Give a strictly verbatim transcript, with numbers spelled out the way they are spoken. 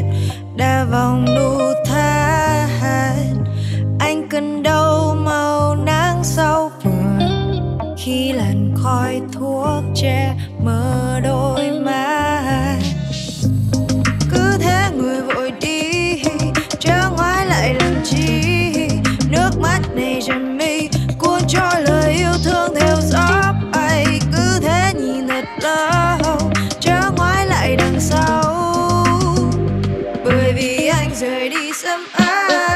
đã vòng nụ than. Anh cần đâu màu nắng sau vườn khi làn khói thuốc che mờ đôi má. Cứ thế người vội đi, chớ ngoái lại làm chi. Nước mắt này tràn mi cuốn trôi lời yêu thương theo gió bay. Cứ thế nhìn thật lâu, chớ ngoái lại đằng sau, bởi vì anh rời đi sớm.